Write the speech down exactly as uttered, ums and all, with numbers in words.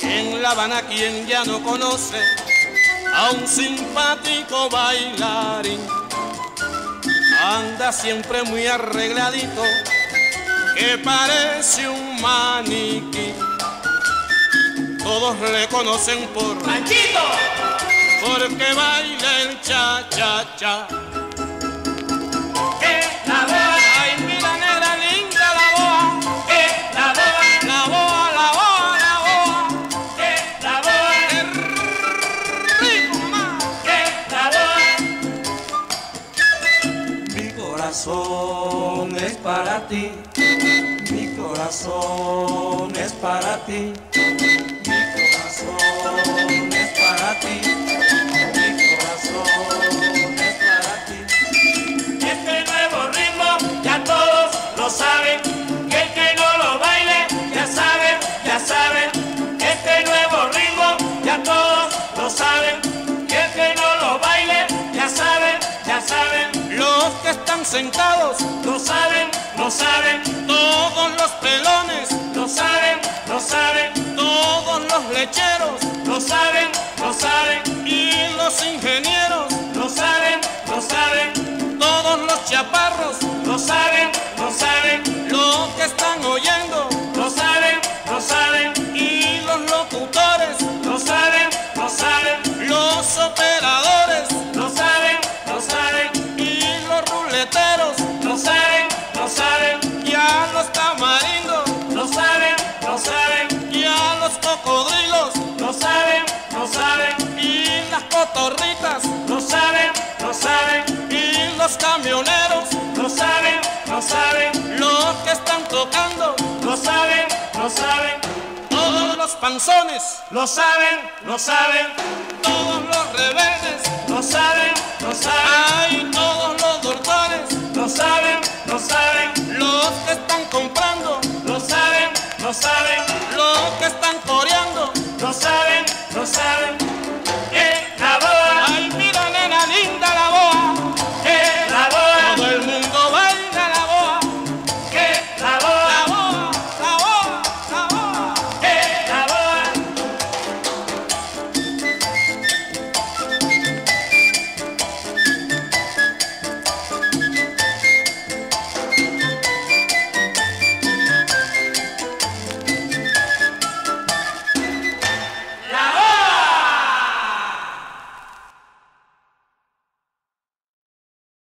En La Habana, quien ya no conoce a un simpático bailarín, anda siempre muy arregladito, que parece un maniquí. Todos le conocen por ¡Panchito! porque baila el cha-cha-cha. ¡Eh, la boa! Ay, mira, negra linda la boa. ¡Eh, la boa! La boa, la boa, la boa. ¡Eh, la boa! ¡Qué rico, mamá! ¡Eh, la boa! Mi corazón es para ti, mi corazón es para ti, mi corazón es para ti, mi corazón es para ti. Este nuevo ritmo ya todos lo saben, que el que no lo baile ya saben, ya saben. Este nuevo ritmo ya todos lo saben, que el que no lo baile ya saben, ya saben. Los que están sentados, Lo saben, lo saben, todos los pelones, lo saben, lo saben, todos los lecheros lo saben, lo saben, y los ingenieros, lo saben, lo saben, todos los chaparros, lo saben, lo saben, los que están oyendo lo saben, lo saben, y los locutores, lo saben, lo saben, los operadores lo saben, lo saben, y los ruleteros, lo saben, lo saben, y a los tamarindos lo saben, lo saben, y a los cocodrilos lo saben, lo saben, y las cotorritas lo saben, lo saben, y los camioneros, lo saben, lo saben, los que están tocando, lo saben, lo saben, todos los panzones, lo saben, lo saben, todos los rebeldes, lo saben, lo saben, ay, todos los doctores, lo saben.